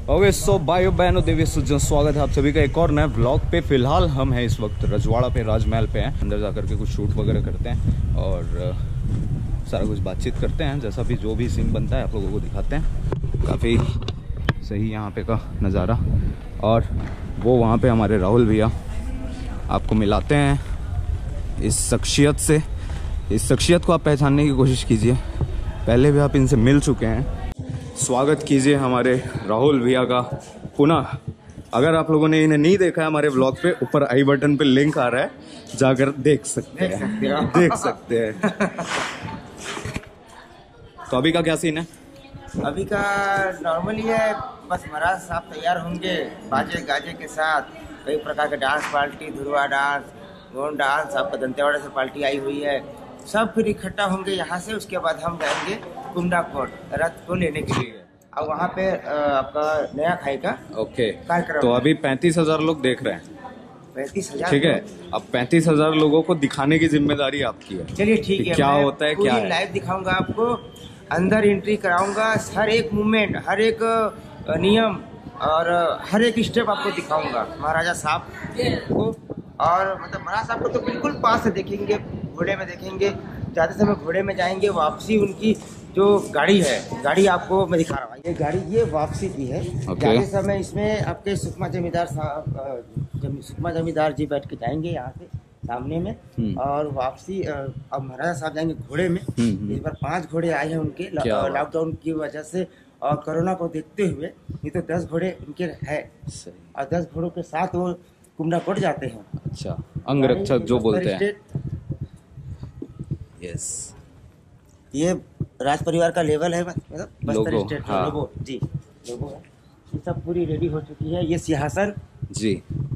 Okay so भाइयों बहनों देवी सज्जन, स्वागत है आप सभी का एक और नए ब्लॉग पे। फिलहाल हम हैं इस वक्त रजवाड़ा पे, राजमहल पे हैं। अंदर जाकर के कुछ शूट वगैरह करते हैं और सारा कुछ बातचीत करते हैं। जैसा भी जो भी सीन बनता है आप लोगों को दिखाते हैं। काफ़ी सही यहाँ पे का नज़ारा। और वो वहाँ पे हमारे राहुल भैया, आपको मिलाते हैं इस शख्सियत से। इस शख्सियत को आप पहचानने की कोशिश कीजिए। पहले भी आप इनसे मिल चुके हैं। स्वागत कीजिए हमारे राहुल भैया का पुनः। अगर आप लोगों ने इन्हें नहीं देखा है हमारे ब्लॉग पे, ऊपर आई बटन पे लिंक आ रहा है, जाकर देख सकते हैं। तो अभी का क्या सीन है? अभी का नॉर्मली है, बस महाराज साहब तैयार होंगे बाजे गाजे के साथ। कई प्रकार के dance party, Dhurwa dance, Gond dance, आपका दंतेवाड़ा से पार्टी आई हुई है। सब फिर इकट्ठा होंगे यहाँ से। उसके बाद हम जाएंगे कुमडा कोट रथ को लेने के लिए, और वहाँ पे आपका नया खाई का कार्यक्रम। तो अभी 35,000 लोग देख रहे हैं। 35,000, ठीक है। अब 35,000 लोगों को दिखाने की जिम्मेदारी आपकी है। चलिए ठीक है, क्या होता है, क्या है, लाइव दिखाऊंगा आपको। अंदर एंट्री कराऊंगा, हर एक मूवमेंट, हर एक नियम और हर एक स्टेप आपको दिखाऊंगा महाराजा साहब को। और मतलब महाराज साहब को तो बिल्कुल पास से देखेंगे, घोड़े में देखेंगे। जाते समय घोड़े में जाएंगे, वापसी उनकी जो गाड़ी है, गाड़ी आपको मैं दिखा रहा हूँ। ये गाड़ी ये वापसी की है। जाते समय इसमें आपके सुकमा जमींदार साहब, सुकमा जमींदार जी बैठ के जाएंगे यहाँ से सामने में। और वापसी अब महाराजा साहब जाएंगे घोड़े में। इस बार 5 घोड़े आए हैं उनके, लॉकडाउन की वजह से और कोरोना को देखते हुए। नहीं तो 10 घोड़े उनके है, और 10 घोड़ों के साथ वो कुमडा कोट जाते हैं। अच्छा, अंगरक्षक जो बोलते हैं। यस, ये राज परिवार का लेवल है, मतलब बस्तर स्टेट का हाँ। लोगो जी, लोगो है। ये सब पूरी रेडी हो चुकी है। ये सिंहासन जी,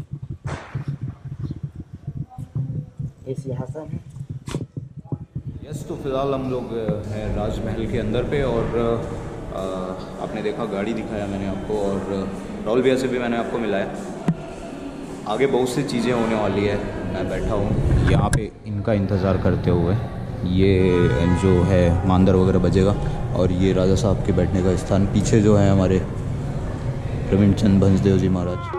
ये सिंहासन है। यस, तो फिलहाल हम लोग हैं राजमहल के अंदर पे। और आपने देखा, गाड़ी दिखाया मैंने आपको, और राहुल भैया से भी मैंने आपको मिलाया। आगे बहुत सी चीज़ें होने वाली है। मैं बैठा हूँ यहाँ पे इनका इंतज़ार करते हुए। ये जो है मांदर वगैरह बजेगा, और ये राजा साहब के बैठने का स्थान। पीछे जो है हमारे प्रवीण चंद भंजदेव जी महाराज।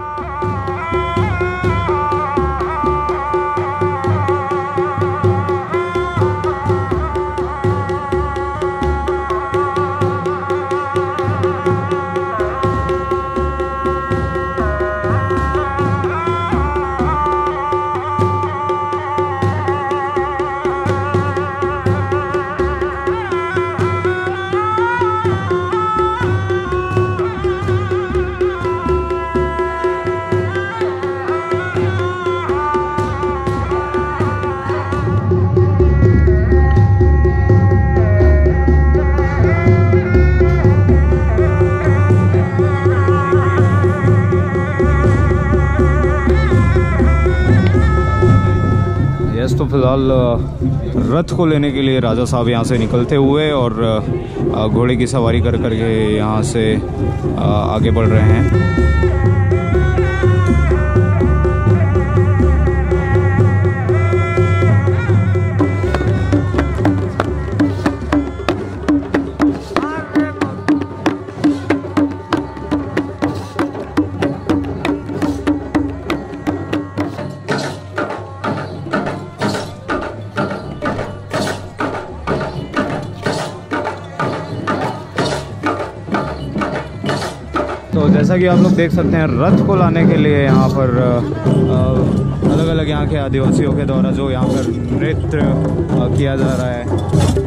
तो फिलहाल रथ को लेने के लिए राजा साहब यहाँ से निकलते हुए और घोड़े की सवारी कर करके यहाँ से आगे बढ़ रहे हैं। तो जैसा कि आप लोग देख सकते हैं, रथ को लाने के लिए यहाँ पर अलग अलग यहाँ के आदिवासियों के द्वारा जो यहाँ पर नृत्य किया जा रहा है।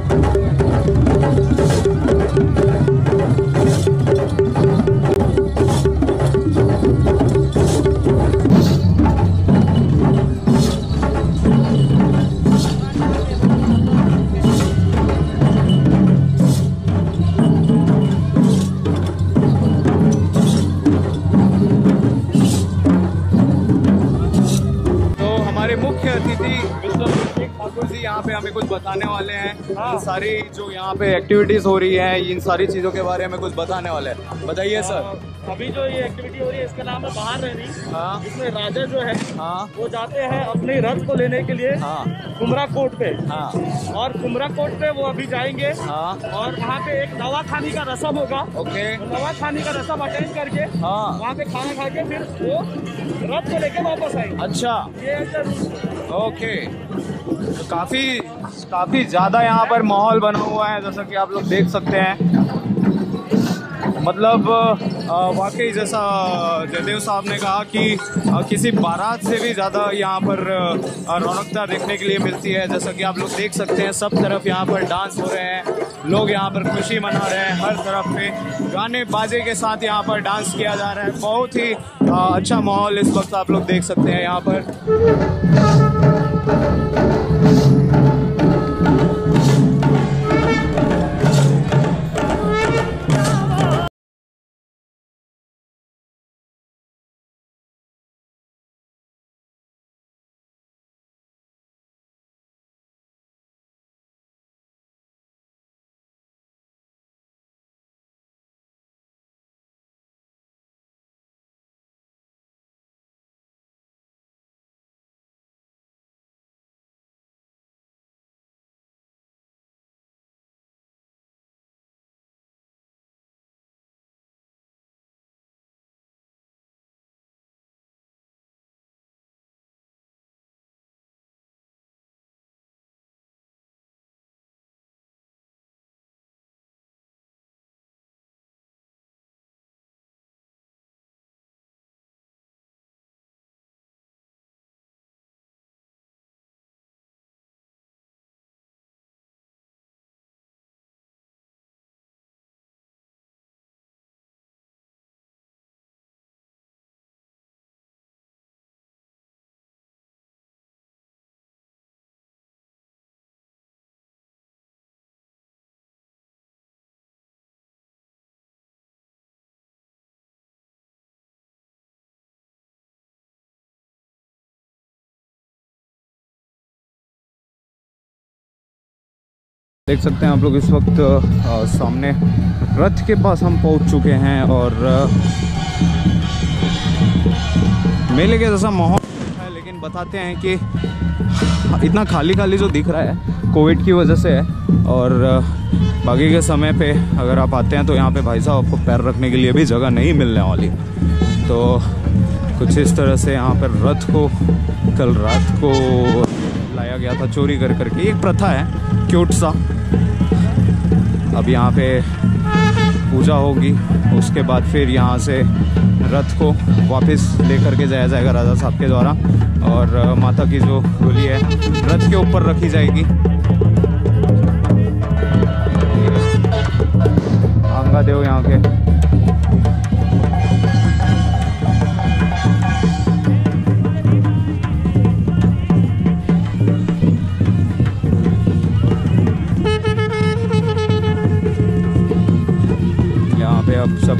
मुख्य अतिथि ठाकुर जी यहाँ पे हमें कुछ बताने वाले हैं। हाँ। इन सारी जो यहाँ पे एक्टिविटीज हो रही है, इन सारी चीजों के बारे में कुछ बताने वाले हैं। बताइए सर। अभी जो ये एक्टिविटी हो रही है इसका नाम है बाहर रैनी। हाँ इसमें राजा जो है हाँ वो जाते हैं अपने रथ को लेने के लिए हाँ कुमरा कोट पे। हाँ और कुमरा कोट पे वो अभी जाएंगे हाँ। और वहाँ पे एक नवा खानी का रस्म होगा। ओके। नवा खानी का रस्म अटेंड करके हाँ। वहाँ पे खाना खा के फिर वो रथ को लेके वापस आएंगे। अच्छा। ये जरूर ओके। तो काफी ज्यादा यहाँ पर माहौल बना हुआ है, जैसा कि आप लोग देख सकते हैं। मतलब वाकई जैसा जयदेव साहब ने कहा कि किसी बारात से भी ज़्यादा यहाँ पर रौनकता देखने के लिए मिलती है। जैसा कि आप लोग देख सकते हैं, सब तरफ यहाँ पर डांस हो रहे हैं, लोग यहाँ पर खुशी मना रहे हैं। हर तरफ पे गाने बाजे के साथ यहाँ पर डांस किया जा रहा है। बहुत ही अच्छा माहौल इस वक्त आप लोग देख सकते हैं यहाँ पर। देख सकते हैं आप लोग इस वक्त सामने रथ के पास हम पहुंच चुके हैं और मेले के जैसा माहौल है, लेकिन बताते हैं कि इतना खाली खाली जो दिख रहा है कोविड की वजह से है। और बाकी के समय पे अगर आप आते हैं तो यहाँ पे भाई साहब आपको पैर रखने के लिए भी जगह नहीं मिलने वाली। तो कुछ इस तरह से यहाँ पर रथ को कल रात को लाया गया था चोरी कर करके। एक प्रथा है क्यूट सा। अब यहाँ पे पूजा होगी, उसके बाद फिर यहाँ से रथ को वापस लेकर के जाया जाएगा राजा साहब के द्वारा, और माता की जो डोली है रथ के ऊपर रखी जाएगी। आंगा देव यहाँ के अब सब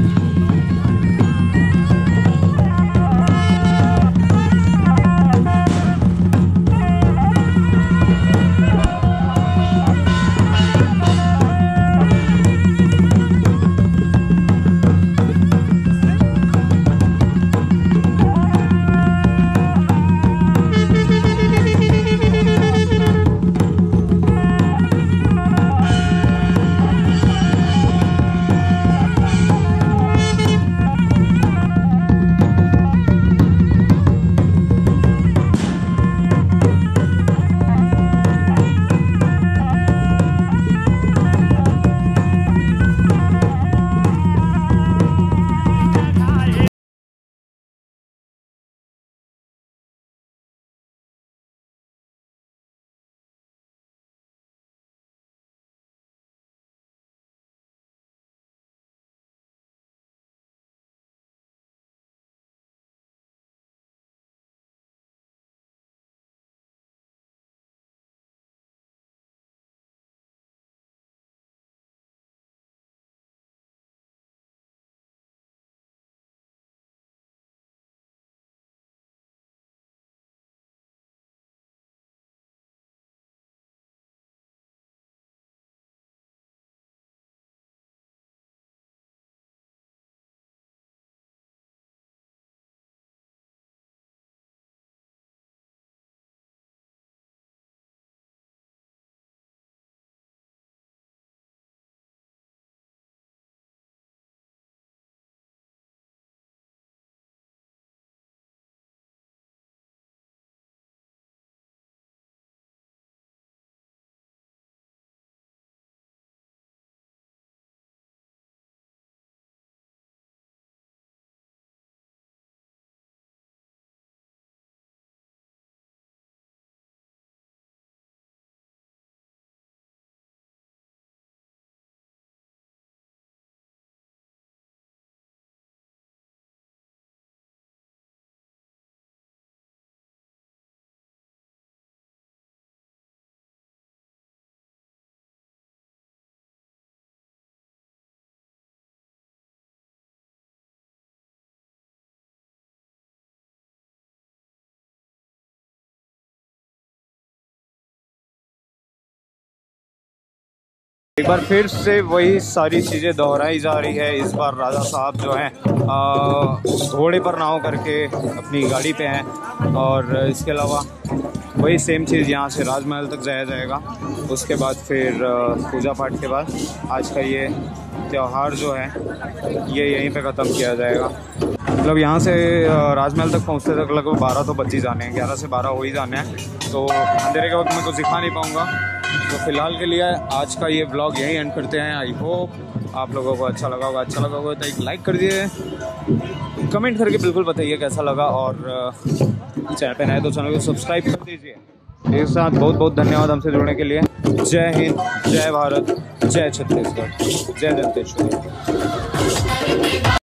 एक बार फिर से वही सारी चीज़ें दोहराई जा रही है। इस बार राजा साहब जो हैं घोड़े पर नाव करके अपनी गाड़ी पे हैं और इसके अलावा वही सेम चीज़ यहाँ से राजमहल तक जाया जाएगा। उसके बाद फिर पूजा पाठ के बाद आज का ये त्यौहार जो है ये यहीं पे ख़त्म किया जाएगा। मतलब यहाँ से राजमहल तक पहुँचते तक लगभग 12 तो बज ही जाने हैं, 11 से 12 हो ही जाने हैं। तो अंधेरे के वक्त मैं कुछ दिखा नहीं पाऊँगा। तो फिलहाल के लिए आज का ये व्लॉग यहीं एंड करते हैं। आई होप आप लोगों को अच्छा लगा होगा। अच्छा लगा होगा तो एक लाइक कर दिए, कमेंट करके बिल्कुल बताइए कैसा लगा, और चैनल पे नए तो चैनल को सब्सक्राइब कर दीजिए। एक साथ बहुत बहुत धन्यवाद हमसे जुड़ने के लिए। जय हिंद, जय भारत, जय छत्तीसगढ़, जय दंतेश्वरी।